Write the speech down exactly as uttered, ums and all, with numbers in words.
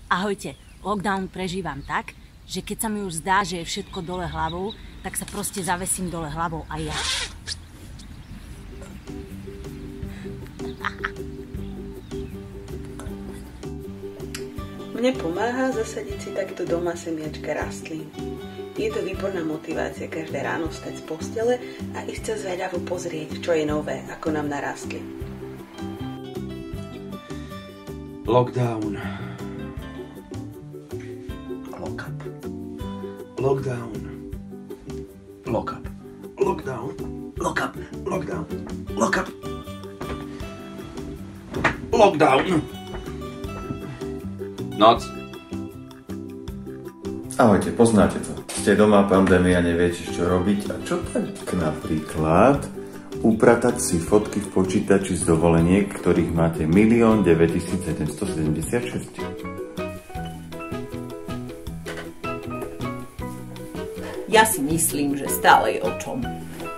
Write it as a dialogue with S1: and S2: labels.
S1: Ahojte, lockdown prežívam tak, že keď sa mi už zdá, že je všetko dole hlavou, tak sa proste zavesím dole hlavou aj ja.
S2: Mne pomáha zasadiť si takto doma semiačka rastlín. Je to výborná motivácia každé ráno vstať z postele a ísť sa zveľavo pozrieť, čo je nové, ako nám narastli.
S3: Lockdown. Lockup. Lockdown. Lockup. Lockdown. Lockup. Lockdown. Lockup. Lockdown. Noc.
S4: Ahojte, poznáte to. Ste doma, pandémia, neviete, čo robiť. A čo tak napríklad upratať si fotky v počítači z dovoleniek, ktorých máte milión deväťtisícsedemstosedemdesiatšesť.
S5: Ja si myslím, že stále je o čom.